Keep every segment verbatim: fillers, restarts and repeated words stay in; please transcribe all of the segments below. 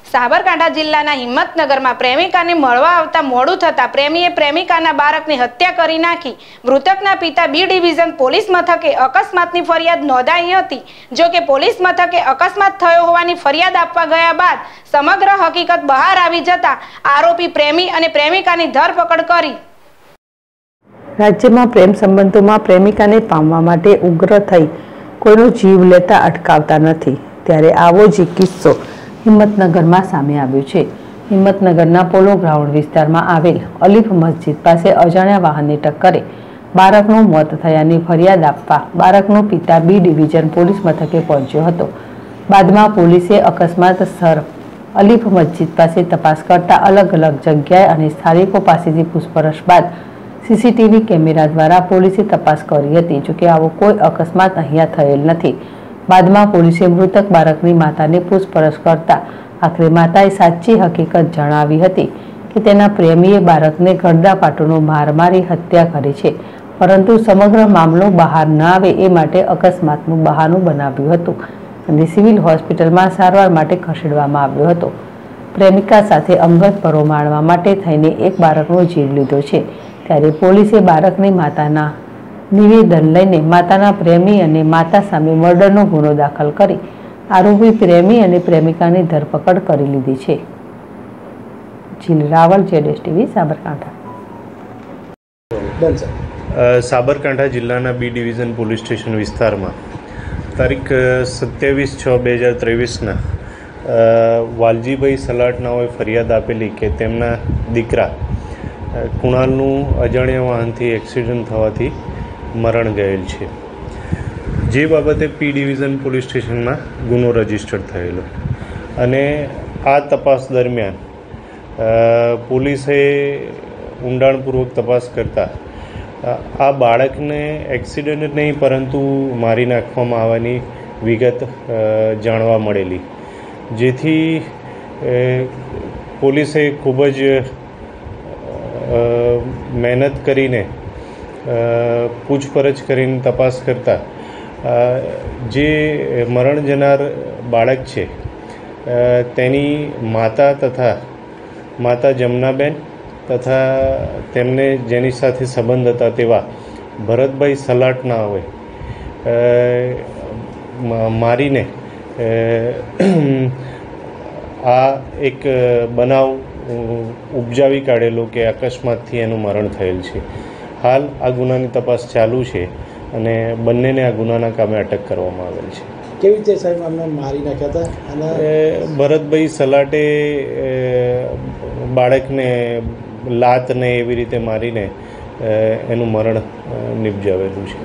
સાબરકાંઠા જિલ્લાના હિંમતનગરમાં પ્રેમિકાને મળવા આવતા મોડું થતાં પ્રેમીએ પ્રેમિકાના બાળકની હત્યા કરી નાખી. મૃતકના પિતા બી ડિવિઝન પોલીસ મથકે અકસ્માતની ફરિયાદ નોંધાઈ હતી. જો કે પોલીસ મથકે અકસ્માત થયો હોવાની ફરિયાદ આપવા ગયા બાદ સમગ્ર હકીકત બહાર આવી જતા આરોપી પ્રેમી અને પ્રેમિકાની ધરપકડ કરી. રાજ્યમાં પ્રેમ સંબંધોમાં પ્રેમિકાને પામવા માટે ઉગ્ર થઈ કોઈનો જીવ લેતા અટકાવતા નથી, ત્યારે આવો જ કિસ્સો હિંમતનગરમાં સામે આવ્યો છે. હિંમતનગરના પોલો ગ્રાઉન્ડ વિસ્તારમાં આવેલ અલીફ મસ્જિદ પાસે અજાણ્યા વાહનની ટક્કરે બાળકનું મોત થયાની ફરિયાદ આપવા બાળકનો પિતા બી ડિવિઝન પોલીસ મથકે પહોંચ્યો હતો. બાદમાં પોલીસે અકસ્માત સ્થળ અલીફ મસ્જિદ પાસે તપાસ કરતા અલગ અલગ જગ્યાએ અને સ્થાનિકો પાસેથી પૂછપરછ બાદ સીસીટીવી કેમેરા દ્વારા પોલીસે તપાસ કરી હતી. જોકે આવો કોઈ અકસ્માત અહીંયા થયેલ નથી. બાદમાં પોલીસે મૃતક બાળકની માતાને પૂછપરછ કરતા આખરે માતાએ સાચી હકીકત જણાવી હતી કે તેના પ્રેમીએ બાળકને ગળદાપાટોનો માર મારી હત્યા કરી છે, પરંતુ સમગ્ર મામલો બહાર ન આવે એ માટે અકસ્માતનું બહાનું બનાવ્યું હતું અને સિવિલ હોસ્પિટલમાં સારવાર માટે ખસેડવામાં આવ્યો હતો. પ્રેમિકા સાથે અંગત પરો માણવા માટે થઈને એક બાળકનો જીવ લીધો છે, ત્યારે પોલીસે બાળકની માતાના નિવેદન લઈને માતાના પ્રેમી અને માતા સામે મર્ડરનો ગુનો દાખલ કરી આરોપી પ્રેમી અને પ્રેમિકાની ધરપકડ કરી લીધી છે. જીલ રાવલ, જેડેશ ટીવી, સાબરકાંઠા. સાબરકાંઠા જિલ્લાના બી ડિવિઝન પોલીસ સ્ટેશન વિસ્તારમાં તારીખ સત્યાવીસ છ બે હજાર ત્રેવીસના વાલજીભાઈ સલાટનાઓએ ફરિયાદ આપેલી કે તેમના દીકરા કુણાલનું અજાણ્યા વાહનથી એક્સિડન્ટ થવાથી મરણ ગયેલ છે. જે બાબતે પી ડિવિઝન પોલીસ સ્ટેશનમાં ગુનો રજીસ્ટર થયેલો અને આ તપાસ દરમિયાન પોલીસે ઊંડાણપૂર્વક તપાસ કરતાં આ બાળકને એક્સિડન્ટ નહીં પરંતુ મારી નાખવામાં આવવાની વિગત જાણવા મળેલી, જેથી પોલીસે ખૂબ જ મહેનત કરીને પૂછપરછ કરીને તપાસ કરતાં જે મરણ જનાર બાળક છે તેની માતા તથા માતા જમનાબેન તથા તેમને જેની સાથે સંબંધ હતા તેવા ભરતભાઈ સલાટનાઓએ મારીને આ એક બનાવ ઉપજાવી કાઢેલો કે અકસ્માતથી એનું મરણ થયેલ છે. હાલ આ ગુનાની તપાસ ચાલુ છે અને બંનેને આ ગુનાના કામે અટક કરવામાં આવેલ છે. કેવી રીતે સાહેબ અમને મારી નાખ્યા હતા? અને ભરતભાઈ સલાટે બાળકને લાતને એવી રીતે મારીને એનું મરણ નિપજાવેલું છે.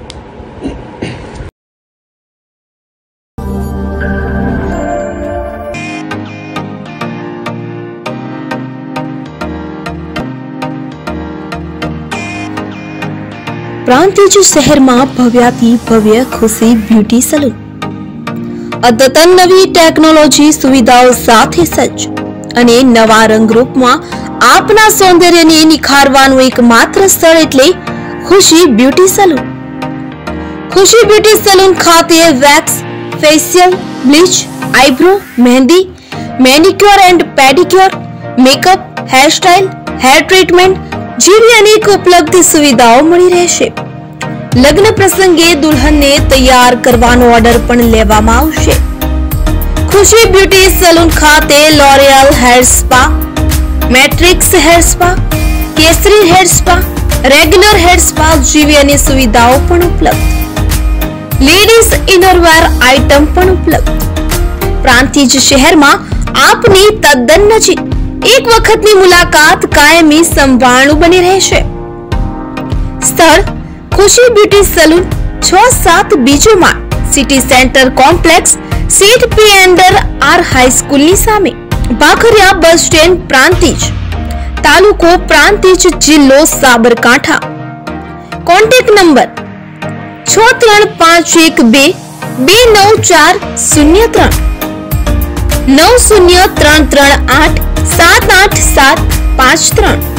પ્રાંતિજ શહેરમાં ભવ્યાથી ભવ્ય ખુશી બ્યુટી સલૂન અદ્યતન નવી ટેકનોલોજી સુવિધાઓ સાથે સજ્જ અને નવા રંગરૂપમાં આપના સૌંદર્યને નિખારવાનું એકમાત્ર સ્થળ એટલે Khushi beauty salon. Khushi beauty salon ખાતે wax, facial, bleach, eyebrow, mehndi, manicure and pedicure, makeup, hairstyle, hair treatment જેવી અનેક ઉપલબ્ધ સુવિધાઓ મળી રહેશે. લગ્ન પ્રસંગે દુલ્હનને તૈયાર કરવાનો ઓર્ડર પણ લેવામાં આવશે. ખુશી બ્યુટી સલૂન ખાતે L'Oreal hair spa, Matrix hair spa, Kesari hair spa, regular hair spa જેવી અનેક સુવિધાઓ પણ ઉપલબ્ધ. લેડીઝ ઇનરવેર આઇટમ પણ ઉપલબ્ધ. પ્રાંતિજ શહેરમાં આપની તદ્દન નજીક એક વખતની મુલાકાત કાયમી સંભાળનું બની રહેશે. સ્થળ ખુશી બ્યુટી સલૂન, છ સાત બીજો માળ, સિટી સેન્ટર કોમ્પ્લેક્સ, સીટ પી અંડર આર હાઈસ્કૂલની સામે, ભાખરિયા બસ સ્ટેન્ડ, પ્રાંતિજ, તાલુકો પ્રાંતિજ, જિલ્લો સાબરકાંઠા. કોન્ટેક્ટ નંબર છ ત્રણ પાંચ એક બે બે નવ ચાર શૂન્ય ત્રણ, નવ શૂન્ય ત્રણ ત્રણ આઠ સાત આઠ સાત પાંચ ત્રણ.